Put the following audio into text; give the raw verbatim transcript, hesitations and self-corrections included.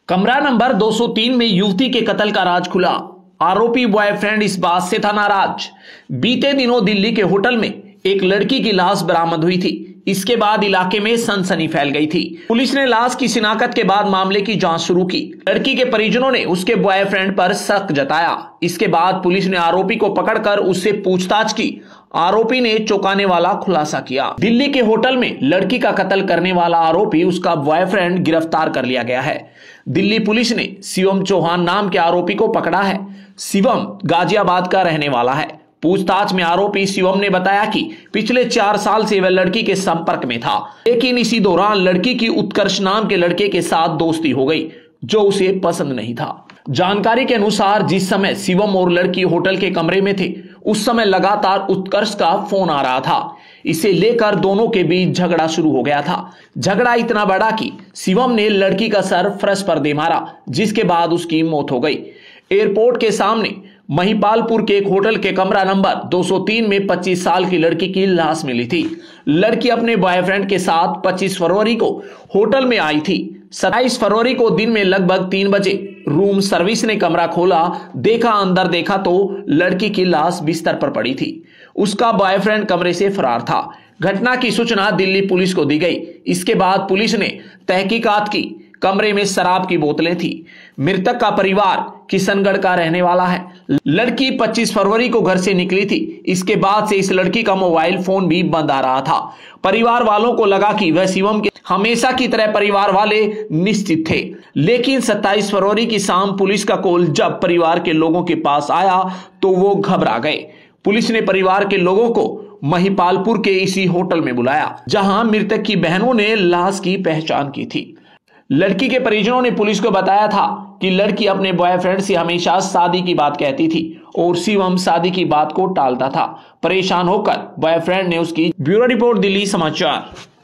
कमरा नंबर दो सौ तीन में युवती के कत्ल का राज खुला। आरोपी बॉयफ्रेंड इस बात से था नाराज। बीते दिनों दिल्ली के होटल में एक लड़की की लाश बरामद हुई थी। इसके बाद इलाके में सनसनी फैल गई थी। पुलिस ने लाश की शिनाख्त के बाद मामले की जांच शुरू की। लड़की के परिजनों ने उसके बॉयफ्रेंड पर शक जताया। इसके बाद पुलिस ने आरोपी को पकड़कर उससे पूछताछ की। आरोपी ने चौंकाने वाला खुलासा किया। दिल्ली के होटल में लड़की का कत्ल करने वाला आरोपी उसका बॉयफ्रेंड गिरफ्तार कर लिया गया है। दिल्ली पुलिस ने शिवम चौहान नाम के आरोपी को पकड़ा है। शिवम गाजियाबाद का रहने वाला है। पूछताछ में आरोपी शिवम ने बताया कि पिछले चार साल से वह लड़की के संपर्क में था, लेकिन इसी दौरान लड़की की उत्कर्ष नाम के लड़के के साथ दोस्ती हो गई जो उसे पसंद नहीं था। जानकारी के अनुसार जिस समय शिवम और लड़की होटल के कमरे में थे, उस समय लगातार उत्कर्ष का फोन आ रहा था। इसे लेकर दोनों के बीच झगड़ा शुरू हो गया था। झगड़ा इतना बड़ा कि शिवम ने लड़की का सर फर्श पर दे मारा, जिसके बाद उसकी मौत हो गई। एयरपोर्ट के सामने महिपालपुर के एक होटल के कमरा नंबर दो सौ तीन में पच्चीस साल की लड़की की लाश मिली थी। लड़की अपने बॉयफ्रेंड के साथ पच्चीस फरवरी को होटल में आई थी। सत्ताईस फरवरी को दिन में लगभग तीन बजे रूम सर्विस ने कमरा खोला। देखा अंदर देखा तो लड़की की लाश बिस्तर पर पड़ी थी। उसका बॉयफ्रेंड कमरे से फरार था। घटना की सूचना दिल्ली पुलिस को दी गई। इसके बाद पुलिस ने तहकीकात की। कमरे में शराब की बोतलें थी। मृतक का परिवार किशनगढ़ का रहने वाला है। लड़की पच्चीस फरवरी को घर से निकली थी। इसके बाद से इस लड़की का मोबाइल फोन भी बंद आ रहा था। परिवार वालों को लगा कि वह शिवम के हमेशा की तरह परिवार वाले निश्चित थे, लेकिन सत्ताईस फरवरी की शाम पुलिस का कॉल जब परिवार के लोगों के पास आया तो वो घबरा गए। पुलिस ने परिवार के लोगों को महिपालपुर के इसी होटल में बुलाया, जहां मृतक की बहनों ने लाश की पहचान की थी। लड़की के परिजनों ने पुलिस को बताया था कि लड़की अपने बॉयफ्रेंड से हमेशा शादी की बात कहती थी और शिवम शादी की बात को टालता था। परेशान होकर बॉयफ्रेंड ने उसकी ब्यूरो रिपोर्ट दिल्ली समाचार।